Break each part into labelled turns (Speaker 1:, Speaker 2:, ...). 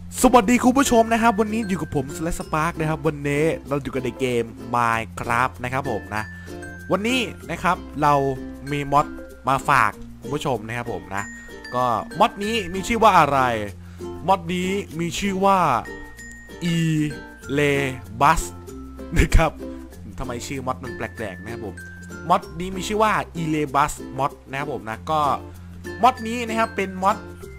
Speaker 1: สวัสดีคุณผู้ชมนะครับวันนี้อยู่กับผมและสปาร์กนะครับวันนี้เราอยู่กันในเกม Minecraft นะครับผมนะวันนี้นะครับเรามีมอดมาฝากคุณผู้ชมนะครับผมนะก็มอดนี้มีชื่อว่าอะไรมอดนี้มีชื่อว่า e l e b u s นะครับทำไมชื่อมอดมันแปลกๆนะครับผมมอดนี้มีชื่อว่า e l e b u s มอดนะครับผมนะก็มอดนี้นะครับเป็นมอด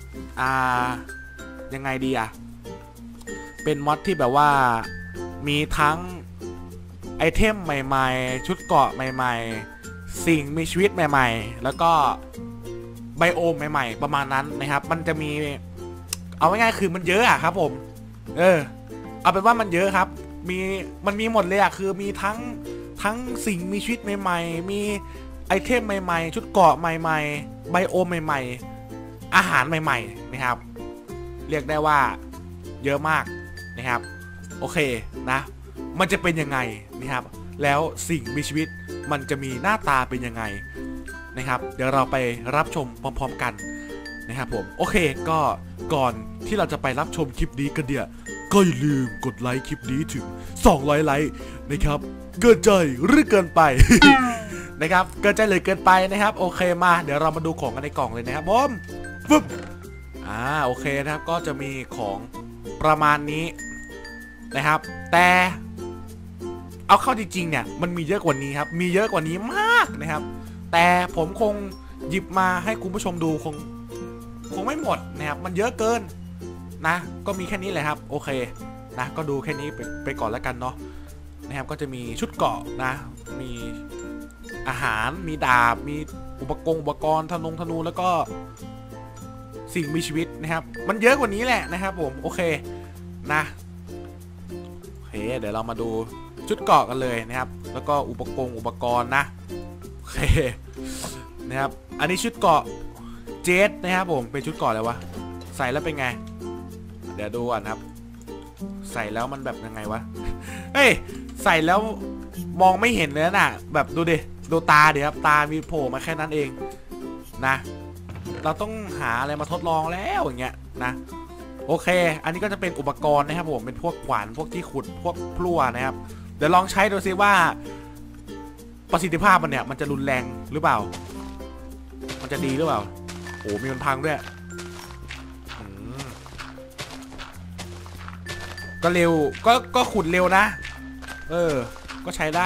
Speaker 1: ยังไงดีอะเป็นมอดที่แบบว่ามีทั้งไอเทมใหม่ๆชุดเกราะใหม่ๆสิ่งมีชีวิตใหม่ๆแล้วก็ไบโอมใหม่ๆประมาณนั้นนะครับมันจะมีเอาง่ายๆคือมันเยอะอะครับผมเอาเป็นว่ามันเยอะครับมันมีหมดเลยอะคือมีทั้งสิ่งมีชีวิตใหม่ๆมีไอเทมใหม่ๆชุดเกราะใหม่ๆไบโอมใหม่ๆอาหารใหม่ๆนะครับเรียกได้ว่าเยอะมากนะครับโอเคนะมันจะเป็นยังไงนะครับแล้วสิ่งมีชีวิตมันจะมีหน้าตาเป็นยังไงนะครับเดี๋ยวเราไปรับชมพร้อมๆกันนะครับผมโอเคก็ก่อนที่เราจะไปรับชมคลิปนี้กันเนี่ยก็อย่าลืมกดไลค์คลิปนี้ถึง200 ไลค์นะครับเกินใจหรือเกินไป นะครับเกินใจเลยเกินไปนะครับโอเคมาเดี๋ยวเรามาดูของกันในกล่องเลยนะครับผมฟึบโอเคนะครับก็จะมีของประมาณนี้นะครับแต่เอาเข้าจริงๆเนี่ยมันมีเยอะกว่านี้ครับมีเยอะกว่านี้มากนะครับแต่ผมคงหยิบมาให้คุณผู้ชมดูคงไม่หมดนะครับมันเยอะเกินนะก็มีแค่นี้แหละครับโอเคนะก็ดูแค่นี้ไปก่อนแล้วกันเนาะนะครับก็จะมีชุดเกราะนะมีอาหารมีดาบมีอุปกรณ์ธนูแล้วก็สิ่งมีชีวิตนะครับมันเยอะกว่านี้แหละนะครับผมโอเคนะโอเคเดี๋ยวเรามาดูชุดเกราะกันเลยนะครับแล้วก็อุปกรณ์นะโอเคนะครับอันนี้ชุดเกราะเจสนะครับผมเป็นชุดเกราะอะไรวะใส่แล้วเป็นไงเดี๋ยวดูก่อนครับใส่แล้วมันแบบยังไงวะเฮ้ยใส่แล้วมองไม่เห็นเลยน่ะแบบดูดิดูตาดิครับตามีโผล่มาแค่นั้นเองนะเราต้องหาอะไรมาทดลองแล้วอย่างเงี้ยนะโอเคอันนี้ก็จะเป็นอุปกรณ์นะครับผมเป็นพวกขวานพวกที่ขุดพวกพลั่วนะครับเดี๋ยวลองใช้ดูซิว่าประสิทธิภาพมันเนี่ยมันจะรุนแรงหรือเปล่ามันจะดีหรือเปล่าโอ้มีมันพังด้วยก็เร็วก็ขุดเร็วนะก็ใช้ได้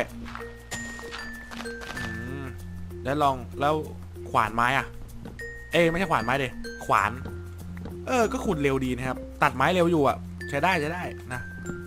Speaker 1: แล้วลองแล้วขวานไม้อะไม่ใช่ขวานไม้ดิขวานก็ขุดเร็วดีนะครับตัดไม้เร็วอยู่อ่ะใช้ได้นะ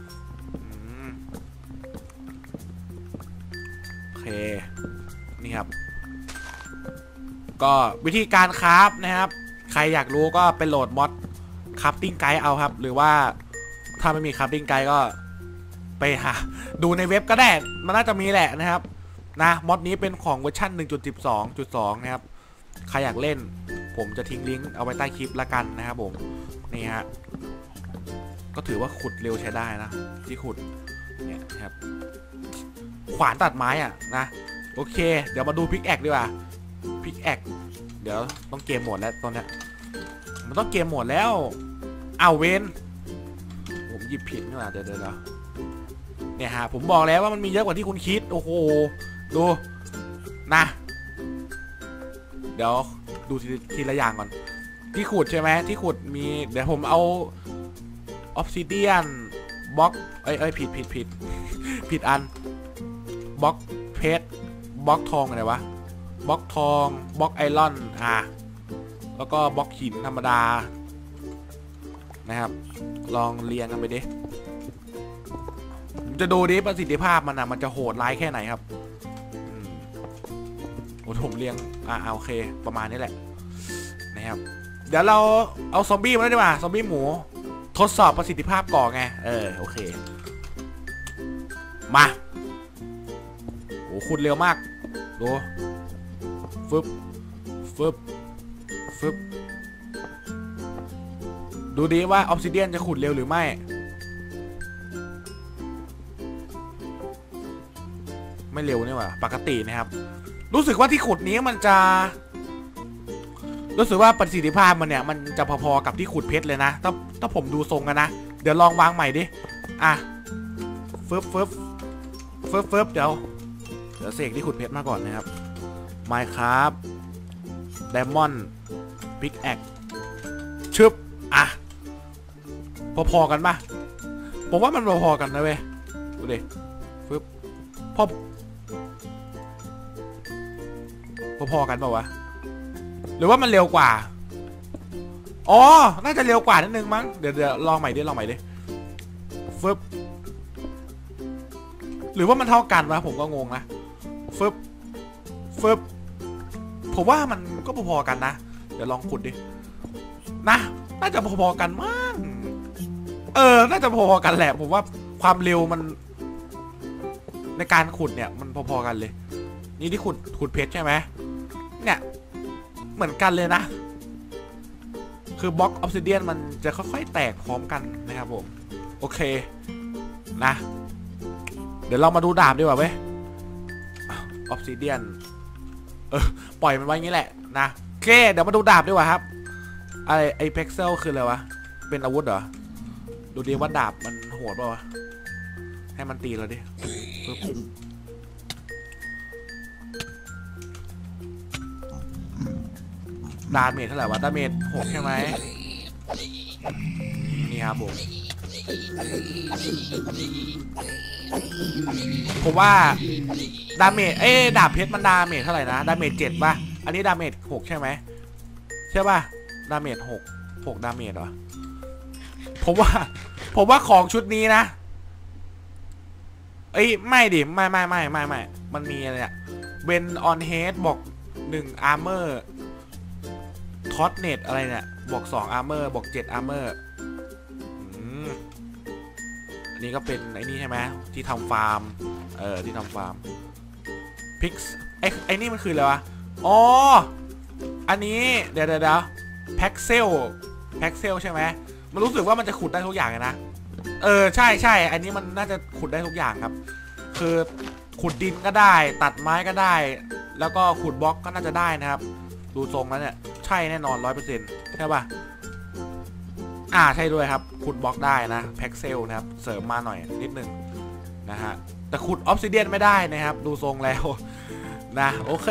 Speaker 1: โอเคนี่ครับก็วิธีการคราฟนะครับใครอยากรู้ก็ไปโหลดมอดคราฟติ้งไกด์เอาครับหรือว่าถ้าไม่มีคราฟติ้งไกด์ก็ไปหาดูในเว็บก็ได้มันน่าจะมีแหละนะครับนะมอดนี้เป็นของเวอร์ชัน 1.12.2 นะครับใครอยากเล่นผมจะทิ้งลิงก์เอาไว้ใต้คลิปละกันนะครับผมนี่ฮะก็ถือว่าขุดเร็วใช้ได้นะที่ขุดเนี่ยครับขวานตัดไม้อ่ะนะโอเคเดี๋ยวมาดูพิกแอคดีกว่าพิกแอคเดี๋ยวต้องเกมโหมดแล้วตอนเนี้ยมันต้องเกมโหมดแล้วเอาเวนผมหยิบผิดนี่หว่าเดี๋ยวเนี่ยฮะผมบอกแล้วว่ามันมีเยอะกว่าที่คุณคิดโอ้โหดูนะเดี๋ยวดูทีละอย่างก่อนที่ขุดใช่ไหมที่ขุดมีเดี๋ยวผมเอาออฟซิเดียนบล็อกผิดอันบล็อกเพชรบล็อกทองอะไรวะบล็อกทองบล็อกไอรอนแล้วก็บล็อกหินธรรมดานะครับลองเรียงกันไปดิจะดูดิประสิทธิภาพมันจะโหดร้ายแค่ไหนครับผมเรียงโอเคประมาณนี้แหละนะครับเดี๋ยวเราเอาซอมบี้มาได้ดีกว่าซอมบี้หมูทดสอบประสิทธิภาพก่อนไงโอเคมาโอ้ขุดเร็วมากดูฟึบดูดิว่าออฟซิเดียนจะขุดเร็วหรือไม่เร็วนี่หว่าปกตินะครับรู้สึกว่าที่ขุดนี้มันจะรู้สึกว่าประสิทธิภาพมันเนี่ยมันจะพอๆกับที่ขุดเพชรเลยนะถ้าผมดูทรงกันนะเดี๋ยวลองวางใหม่ดิอ่ะฟึบเดี๋ยวเสกที่ขุดเพชรมาก่อนนะครับ Minecraft Diamond Pickaxe ชึบอ่ะพอๆกันปะผมว่ามันพอๆกันนะเว้ยดูดิฟึบพอๆกันเปล่าวะหรือว่ามันเร็วกว่าอ๋อน่าจะเร็วกว่านิดนึงมั้งเดี๋ยวลองใหม่ดิฟึบหรือว่ามันเท่ากันวะผมก็งงนะฟึบผมว่ามันก็พอๆกันนะเดี๋ยวลองขุดดินะน่าจะพอๆกันมั้งน่าจะพอๆกันแหละผมว่าความเร็วมันในการขุดเนี่ยมันพอๆกันเลยนี่ที่ขุดเพชรใช่ไหมเนี่ยเหมือนกันเลยนะคือบล็อกออฟซิเดียนมันจะค่อยๆแตกพร้อมกันนะครับผมโอเคนะเดี๋ยวเรามาดูดาบดีกว่าเว้ยออฟซิเดียนปล่อยมันไว้งี้แหละนะโอเคเดี๋ยวมาดูดาบดีกว่าครับไอเพกเซลคืออะไรวะเป็นอาวุธเหรอดูดิว่าดาบมันโหดป่าวะให้มันตีเราดิดาเมจเท่าไหร่วะดาเมจ6ใช่ไหมนี่ครับผมว่าดาเมจดาบเพชรมันดาเมจเท่าไหร่นะดาเมจ7ป่ะอันนี้ดาเมจ6ใช่ไหมใช่ป่ะดาเมจ6ดาเมจเหรอผมว่าของชุดนี้นะไม่ดิไม่มันมีอะไรเนี่ยเวนออนเฮดบอก1อาร์เมอร์ท็อตเน็ตอะไรเนี่ยบอก2อาร์เมอร์บอก7อาร์เมอร์อันนี้ก็เป็นไอ้นี่ใช่ไหมที่ทำฟาร์มที่ทำฟาร์มพิกซ์ไอ้นี่มันคืออะไรวะอ๋ออันนี้เดี๋ยวแพ็กเซลใช่ไหมมันรู้สึกว่ามันจะขุดได้ทุกอย่างเลยนะใช่อันนี้มันน่าจะขุดได้ทุกอย่างครับคือขุดดินก็ได้ตัดไม้ก็ได้แล้วก็ขุดบล็อกก็น่าจะได้นะครับดูทรงแล้วเนี่ยใช่แน่นอน 100% ใช่ป่ะใช่ด้วยครับขุดบล็อกได้นะแพ็กเซลนะครับเสริมมาหน่อยนิดนึงนะฮะแต่ขุดออฟซิเดียนไม่ได้นะครับดูทรงแล้วนะโอเค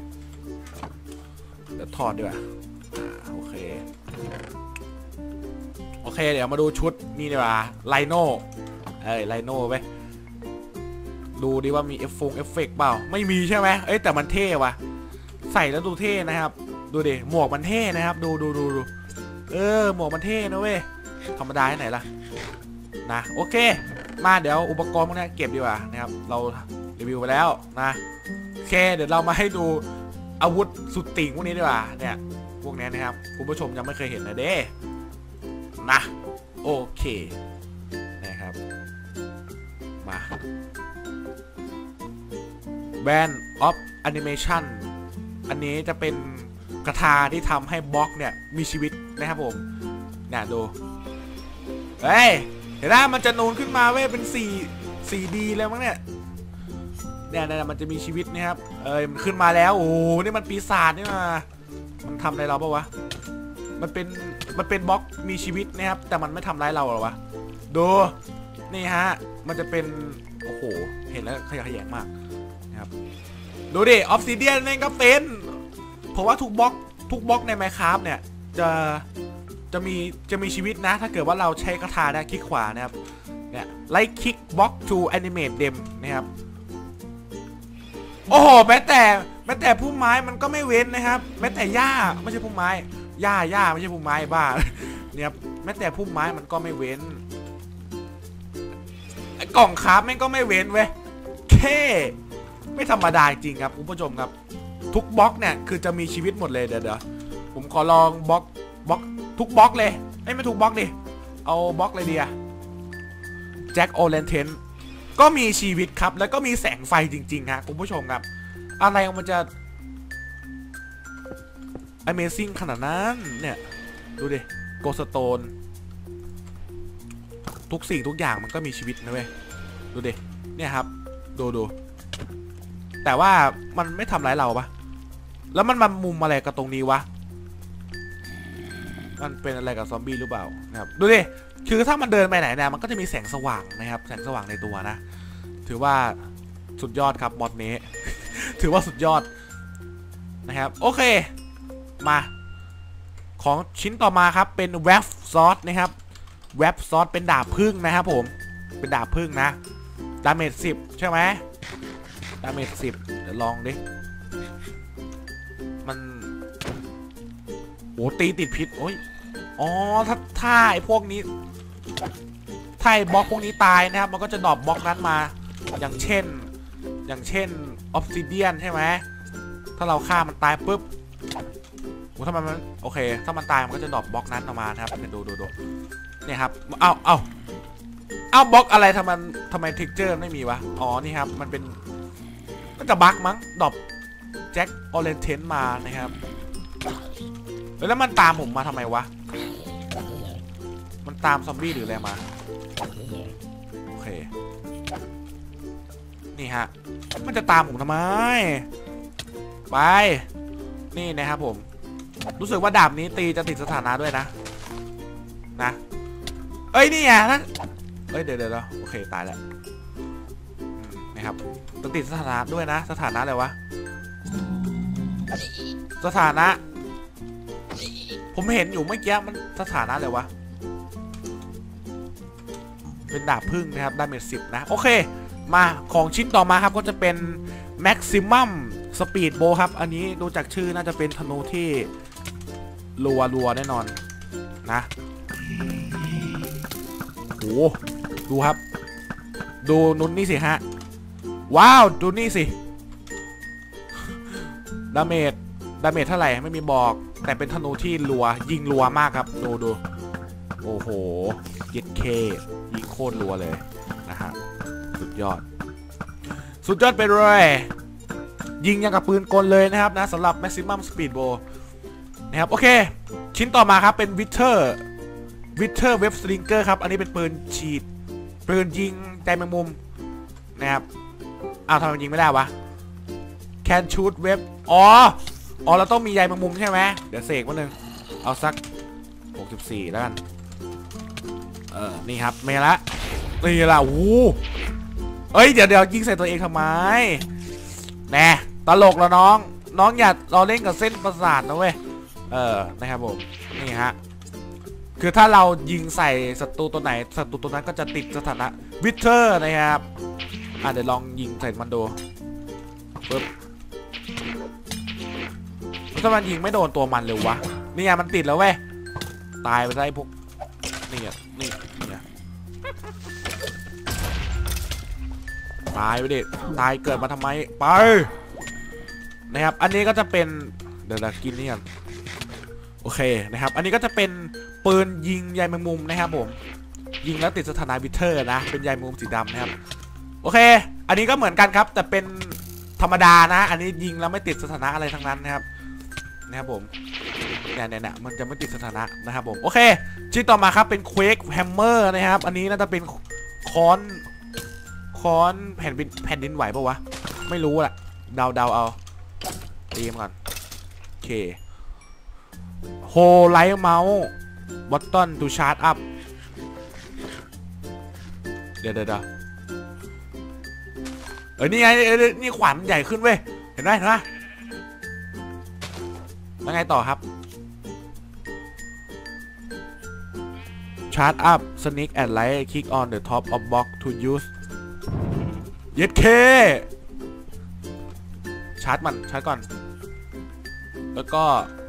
Speaker 1: เดี๋ยวถอดดีกว่าโอเคเดี๋ยวมาดูชุดนี่ดีกว่าไลโน่ไลโน่ไปดูดิว่ามีเอฟเฟกต์เปล่าไม่มีใช่ไหมแต่มันเท่ว่ะใส่แล้วดูเท่นะครับดูดิหมวกมันเท่นะครับดูหมวกมันเท่นะเว้ยธรรมดาที่ไหนล่ะนะโอเคมาเดี๋ยวอุปกรณ์พวกนี้เก็บดีกว่านะครับเรารีวิวไปแล้วนะโอเคเดี๋ยวเรามาให้ดูอาวุธสุดติ่งพวกนี้ดีกว่าเนี่ยพวกนี้นะครับคุณผู้ชมยังไม่เคยเห็นนะเด้นะโอเคนะครับมาแบนด์ออฟแอนิเมชันอันนี้จะเป็นกระทาที่ทำให้บล็อกเนี่ยมีชีวิตนะครับผมเนี่ยดูเห็นไหมมันจะนูนขึ้นมาเว้ยเป็น4Dแล้วมั้งเนี่ยมันจะมีชีวิตนะครับมันขึ้นมาแล้วโอ้นี่มันปีศาจนี่มันทำอะไรเราปะวะมันเป็นบล็อกมีชีวิตนะครับแต่มันไม่ทำร้ายเราหรอวะดูนี่ฮะมันจะเป็นโอ้โหเห็นแล้วขยะมากนะครับดูดิออฟซิเดียนนี่ก็เป็นเพราะว่าทุกบล็อกใน Minecraft เนี่ยจะมีชีวิตนะถ้าเกิดว่าเราใช้กระทาคลิกขวานะครับเนี่ยไลท์คลิกบล็อก to animate them นะครับโอ้โหแม้แต่พุ่มไม้มันก็ไม่เว้นนะครับแม้แต่หญ้าไม่ใช่พุ่มไม้หญ้าไม่ใช่พุ่มไม้บ้าเนี่ยแม้แต่พุ่มไม้มันก็ไม่เว้นกล่องคราฟแม่งก็ไม่เว้นเว้ยไม่ธรรมดาจริงครับคุณผู้ชมครับทุกบล็อกเนี่ยคือจะมีชีวิตหมดเลยเดี๋ยวผมขอลองบล็อกทุกบล็อกเลยไม่ทุกบล็อกดิเอาบล็อกเลยดีอะแจ็คโอเลนเทนก็มีชีวิตครับแล้วก็มีแสงไฟจริงๆฮะคุณผู้ชมครับอะไรมันจะ Amazing ขนาดนั้นเนี่ยดูดิโกสโตนทุกสิ่งทุกอย่างมันก็มีชีวิตนะเว้ยดูดิเนี่ยครับดูแต่ว่ามันไม่ทำร้ายเราปะแล้วมันมามุมอะไรกับตรงนี้วะมันเป็นอะไรกับซอมบี้หรือเปล่านะครับดูดิคือถ้ามันเดินไปไหนเนี่ยมันก็จะมีแสงสว่างนะครับแสงสว่างในตัวนะถือว่าสุดยอดครับมอดนี้ ถือว่าสุดยอดนะครับโอเคมาของชิ้นต่อมาครับเป็นแวฟซอสนะครับแวฟซอสเป็นดาบพึ่งนะครับผมเป็นดาบพึ่งนะดาเมจ10ใช่ไหมดาเมจ10เดี๋ยวลองดิมันโหตีติดพิษโอ้ยอ๋อถ้าไอ้พวกนี้ถ้าไอ้บล็อกพวกนี้ตายนะครับมันก็จะดรอปบล็อกนั้นมาอย่างเช่นออฟซิเดียนใช่ไหมถ้าเราฆ่ามันตายปุ๊บถ้ามันโอเคถ้ามันตายมันก็จะดรอปบล็อกนั้นออกมานะครับดูเนี่ยครับเอาบล็อกอะไรทำไมทิกเจอร์ไม่มีวะอ๋อนี่ครับมันเป็นก็จะบั๊กมั้งดรอปแจ็คออเรนเทนมานะครับแล้วมันตามผมมาทำไมวะมันตามซอมบี้หรืออะไรมาโอเคนี่ฮะมันจะตามผมทำไมไปนี่นะครับผมรู้สึกว่าดาบนี้ตีจะติดสถานะด้วยนะเอ้ยนี่ไงนะเอ้ยเดี๋ยวโอเคตายแล้วนะครับจะติดสถานะด้วยนะสถานะอะไรวะสถานะผมเห็นอยู่เมื่อกี้มันสถานะอะไรวะเป็นดาบพึ่งนะครับดาเมจ10นะโอเคมาของชิ้นต่อมาครับก็จะเป็น Maximum Speed Bow ครับอันนี้ดูจากชื่อน่าจะเป็นธนูที่รัวแน่นอนนะโอ้ดูครับดูนุ่นนี่สิฮะว้าวดูนี่สิดาเมจเท่าไหร่ไม่มีบอกแต่เป็นธนูที่ยิงรัวมากครับดูโอ้โหเย็ดเคยิงโคตรรัวเลยนะฮะสุดยอดไปเลยยิงอย่างกับปืนกลเลยนะครับนะสำหรับ Maximum Speed Bow นะครับโอเคชิ้นต่อมาครับเป็น Wither Web Slinger ครับอันนี้เป็นปืนยิงใจแมงมุมนะครับทำไมยิงไม่ได้วะ Can shoot web อ๋อเราต้องมีใยแมงมุมใช่ไหมเดี๋ยวเสกมาหนึ่งเอาสัก64แล้วกันนี่ครับเมละนี่ละเอ้ยเดี๋ยวยิงใส่ตัวเองทำไมแน่ตลกแล้วน้องอย่าเราเล่นกับเส้นประสาทนะเว้ยนะครับผมนี่ฮะคือถ้าเรายิงใส่ศัตรูตัวไหนศัตรูตัวนั้นก็จะติดสถานะวิเทอร์นะครับเดี๋ยวลองยิงใส่มันดูปึ๊บถ้ามันยิงไม่โดนตัวมันเลยวะนี่ไงมันติดแล้วเว้ยตายไปได้พวกนี่ตายไปดิตายเกิดมาทำไมไปนะครับอันนี้ก็จะเป็นเดี๋ยวกินนี่กันโอเคนะครับอันนี้ก็จะเป็นปืนยิงใยแมงมุมนะครับผมยิงแล้วติดสถานะวิเทอร์นะเป็นใยแมงมุมสีดำนะครับโอเคอันนี้ก็เหมือนกันครับแต่เป็นธรรมดานะอันนี้ยิงแล้วไม่ติดสถานะอะไรทั้งนั้นนะครับผมเนี่ยมันจะไม่ติดสถานะนะครับผมโอเคชิ้นต่อมาครับเป็น Quake Hammer นะครับอันนี้น่าจะเป็นค้อนแผ่นดินไหวปะวะไม่รู้แหละเดาเอาตีมก่อนโอเคโฮไลท์เมาส์บัตตอนทูชาร์จอัพเดี๋ยวนี่ไงนี่ขวานมันใหญ่ขึ้นเว้ยเห็นไหมแล้วไงต่อครับชาร์จอัพ sneak and light click on the top of box to use เย็ดเคชาร์จก่อนแล้วก็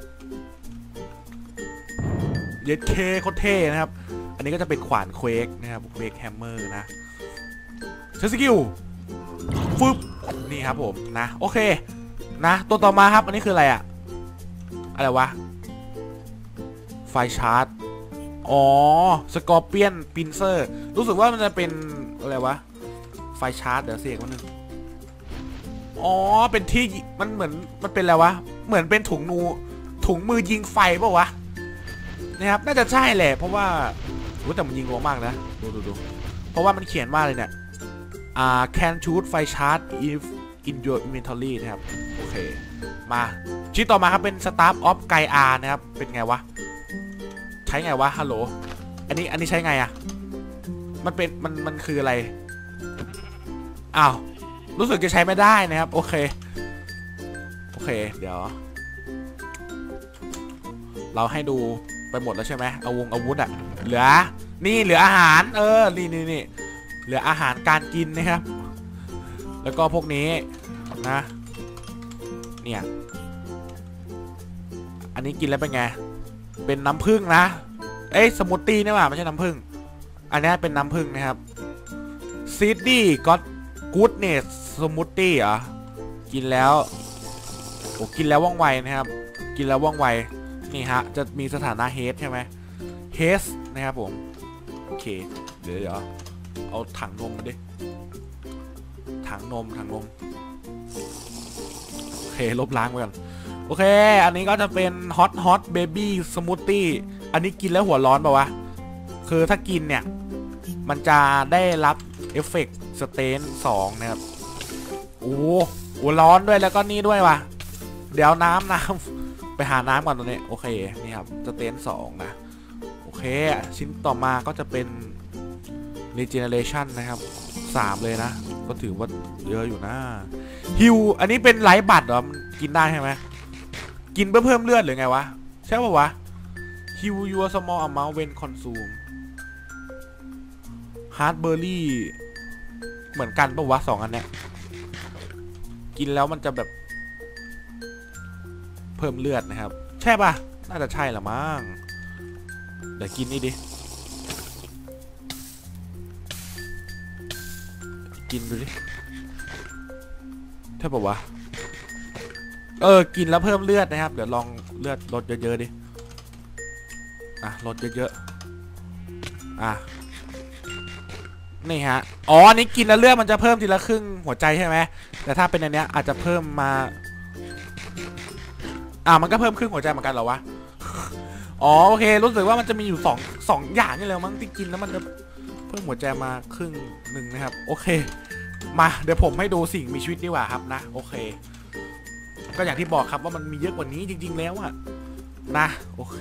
Speaker 1: เย็ดเคโคตรเท่นะครับอันนี้ก็จะเป็นขวานเควกนะครับเควกแฮมเมอร์นะใช้สกิลฟึบนี่ครับผมนะโอเคนะตัวต่อมาครับอันนี้คืออะไรอะไรวะไฟชาร์จอ๋อสกอร์เปียนปินเซอร์รู้สึกว่ามันจะเป็นอะไรวะไฟชาร์จเดี๋ยวเสียงมันนึงอ๋อเป็นที่มันเหมือนมันเป็นอะไรวะเหมือนเป็นถุงมือยิงไฟป่าวะนะครับน่าจะใช่แหละเพราะว่าแต่มันยิงรัวมากนะดูเพราะว่ามันเขียนว่าเลยเนี่ยcan shoot ไฟชาร์จ if in your inventory นะครับโอเคมาชิ้นต่อมาครับเป็น Staff of Gaia นะครับเป็นไงวะช้ไงวะฮัลโหลอันนี้ใช้ไงอะมันเป็นมันคืออะไรอ้าวรู้สึกจะใช้ไม่ได้นะครับโอเคเดี๋ยวเราให้ดูไปหมดแล้วใช่ไหมอาวุธอะเหลืออาหารนี่เหลืออาหารการกินนะครับแล้วก็พวกนี้นะเนี่ยอันนี้กินแล้วเป็นไงเป็นน้ำผึ้งนะสมูทตี้นี่หว่าไม่ใช่น้ำผึ้งอันนี้เป็นน้ำผึ้งนะครับซีดดี้ก็อดกู๊ดเนสสมูทตี้เหรอกินแล้วโอ้กินแล้วว่องไวนะครับกินแล้วว่องไวนี่ฮะจะมีสถานะเฮดใช่ไหมเฮสนะครับผมโอเคเดี๋ยวเอาถังนมมาดิถังนมโอเคลบล้างไปก่อนโอเคอันนี้ก็จะเป็นฮอตเบบี้สมูทตี้อันนี้กินแล้วหัวร้อนป่าวะคือถ้ากินเนี่ยมันจะได้รับเอฟเฟกต์สเตน2นะครับโอ้โหร้อนด้วยแล้วก็นี่ด้วยว่ะเดี๋ยวน้ำไปหาน้ำก่อนตรงนี้โอเคนี่ครับสเตน2นะโอเคชิ้นต่อมาก็จะเป็น regeneration นะครับ3เลยนะก็ถือว่าเยอะอยู่นะฮิวอันนี้เป็นไลท์บัตรเหรอมันกินได้ใช่ไหมกินเพื่อเพิ่มเลือดหรือไงวะใช่ป่าวะฮิว your small amount when consume heartberry เหมือนกันป่าวะ2อันเนี้ยกินแล้วมันจะแบบเพิ่มเลือดนะครับใช่ป่ะน่าจะใช่ละมั้งเดี๋ยวกินนี่ดิกินดูดิใช่ป่าวะกินแล้วเพิ่มเลือดนะครับเดี๋ยวลองเลือดลดเยอะๆดิลดเยอะๆนี่ฮะอ๋ออันนี้กินแล้วเลือดมันจะเพิ่มทีละครึ่งหัวใจใช่ไหมแต่ถ้าเป็นอันเนี้ยอาจจะเพิ่มมามันก็เพิ่มครึ่งหัวใจเหมือนกันเหรอวะอ๋อโอเครู้สึกว่ามันจะมีอยู่สองอย่างนี่แหละมั้งที่กินแล้วมันจะเพิ่มหัวใจมาครึ่งหนึ่งนะครับโอเคมาเดี๋ยวผมให้ดูสิ่งมีชีวิตดีกว่าครับนะโอเคก็อย่างที่บอกครับว่ามันมีเยอะกว่านี้จริงๆแล้วอะนะโอเค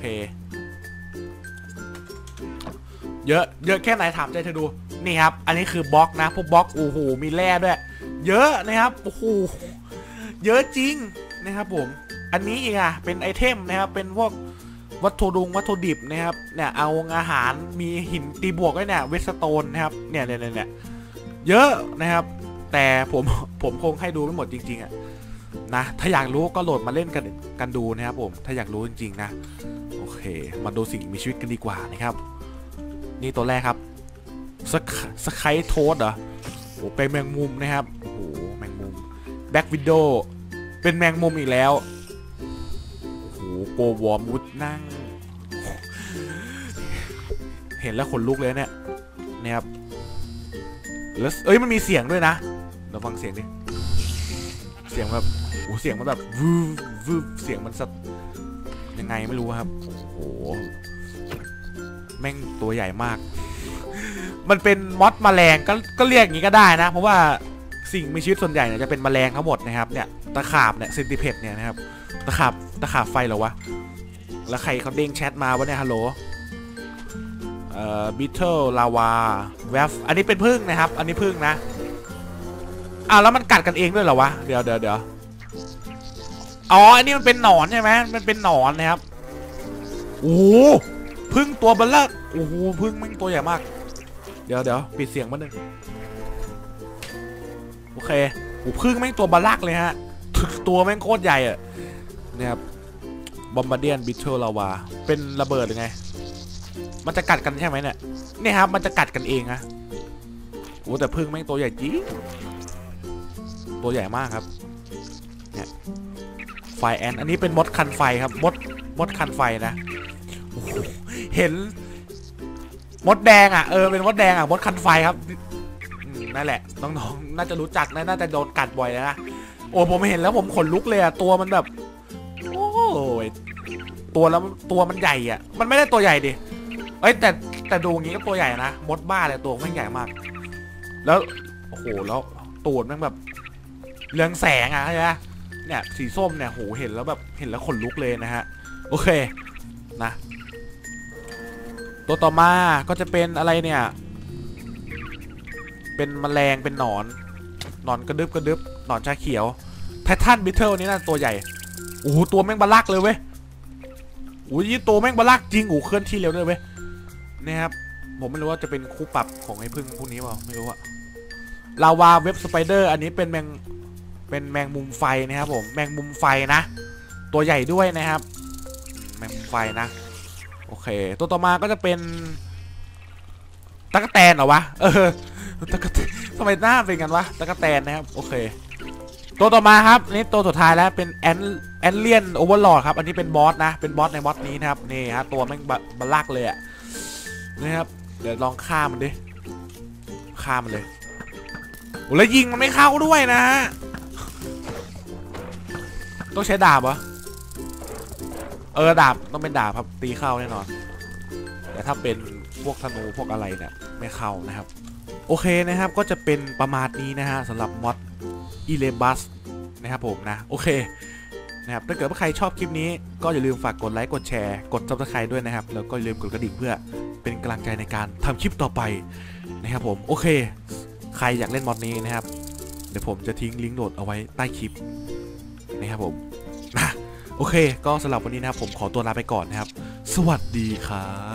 Speaker 1: เยอะแค่ไหนถามใจเธอดูนี่ครับอันนี้คือบล็อกนะพวกบล็อกโอ้โหมีแร่ด้วยเยอะนะครับโอ้โหเยอะจริงนะครับผมอันนี้อีกเป็นไอเทมนะครับเป็นพวกวัตถุดิบนะครับเนี่ยเอาอาหารมีหินตีบวกด้วยเนี่ยเวสโตนนะครับเนี่ยเยอะนะครับแต่ผมคงให้ดูไม่หมดจริงๆอะนะถ้าอยากรู้ก็โหลดมาเล่นกันดูนะครับผมถ้าอยากรู้จริงๆนะโอเคมาดูสิ่งมีชีวิตกันดีกว่านะครับนี่ตัวแรกครับสไคร์โทสเหรอโอ้เป็นแมงมุมนะครับโอ้โหแมงมุมแบ็กวิดโดเป็นแมงมุมอีกแล้วโอ้โหโกวอร์มุดนั่งเห็นแล้วขนลุกเลยเนี่ยนะครับแล้วมันมีเสียงด้วยนะเราฟังเสียงดิเสียงแบบโอ้เสียงมันแบบวืบเสียงมันสัตยังไงไม่รู้ครับโอ้โหแม่งตัวใหญ่มากมันเป็นมอสแมลงก็เรียกอย่างนี้ก็ได้นะเพราะว่าสิ่งมีชีวิตส่วนใหญ่เนี่ยจะเป็นแมลงทั้งหมดนะครับเนี่ยตะขาบเนี่ยเซนติเพดเนี่ยนะครับตะขาบไฟเหรอวะแล้วใครเขาเด้งแชทมาวะเนี่ยฮัลโหลบิทเทิลลาวาแวฟอันนี้เป็นพึ่งนะครับอันนี้พึ่งนะแล้วมันกัดกันเองด้วยเหรอวะเดี๋ยวอ๋ออันนี้มันเป็นหนอนใช่ไหมมันเป็นหนอนนะครับโอ้พึ่งตัวเบลเลอร์โอ้โหพึ่งมันตัวใหญ่มากเดี๋ยวปิดเสียงมาหนึ่งโอเคโอ้พึ่งแม่งตัวบลลักเลยฮะตัวแม่งโคตรใหญ่อะเนี่ยครับบอมบาร์เดียนบิทเทิลลาวาเป็นระเบิดหรือไงมันจะกัดกันใช่ไหมเนี่ยครับมันจะกัดกันเองนะโอ้แต่พึ่งแม่งตัวใหญ่จริงตัวใหญ่มากครับเนี่ยไฟแอนอันนี้เป็นมดคันไฟครับมดคันไฟนะเห็นมดแดงเป็นมดแดงมดคันไฟครับนั่นแหละน้องๆน่าจะรู้จักน่าจะโดนกัดบ่อยนะโอ้ผมเห็นแล้วผมขนลุกเลยตัวมันแบบโอ้ยตัวมันใหญ่มันไม่ได้ตัวใหญ่ดิแต่ดูอย่างนี้ก็ตัวใหญ่นะมดบ้าเลยตัวไม่ใหญ่มากแล้วโอ้โหแล้วตูดมันแบบเรืองแสงใช่ไหมเนี่ยสีส้มเนี่ยโหเห็นแล้วขนลุกเลยนะฮะโอเคนะตัวต่อมาก็จะเป็นอะไรเนี่ยเป็นแมลงเป็นหนอนกระดึบหนอนชาเขียวไททันบิทเทิลนี่น่าตัวใหญ่โอ้โหตัวแม่งบาลักเลยเว้ยโอ้ยตัวแม่งบาลักจริงโอ้เคลื่อนที่เร็วด้วยเว้ยนี่ครับผมไม่รู้ว่าจะเป็นคู่ปรับของไอ้พึ่งพวกนี้เปล่าไม่รู้อะลาวาเว็บสไปเดอร์อันนี้เป็นแมงมุมไฟนะครับผมแมงมุมไฟนะตัวใหญ่ด้วยนะครับแมงมุมไฟนะโอเคตัวต่อมาก็จะเป็นตั๊กแตนเหรอวะตั๊กแตนทำไมหน้าเป็นกันวะตั๊กแตนนะครับโอเคตัวต่อมาครับนี่ตัวสุดท้ายแล้วเป็นแอนเลียนโอเวอร์ลอร์ดครับอันนี้เป็นบอสนะเป็นบอสในมอดนี้นะครับนี่ฮะตัวแม่งบลักเลยอะนะครับเดี๋ยวลองฆ่ามันดิฆ่ามันเลยโอ้แล้วยิงมันไม่เข้าด้วยนะฮะต้องใช้ดาบเหรอดาบต้องเป็นดาบครับตีเข้าแน่นอนแต่ถ้าเป็นพวกธนูพวกอะไรเนี่ยไม่เข้านะครับโอเคนะครับก็จะเป็นประมาณนี้นะฮะสำหรับมอดอีเลบัสนะครับผมนะโอเคนะครับถ้าเกิดว่าใครชอบคลิปนี้ก็อย่าลืมฝากกดไลค์กดแชร์กด Subscribe ด้วยนะครับแล้วก็อย่าลืมกดกระดิ่งเพื่อเป็นกำลังใจในการทำคลิปต่อไปนะครับผมโอเคใครอยากเล่นมอดนี้นะครับเดี๋ยวผมจะทิ้งลิงก์โหลดเอาไว้ใต้คลิปนะครับผมนะโอเคก็สำหรับวันนี้นะครับผมขอตัวลาไปก่อนนะครับสวัสดีครับ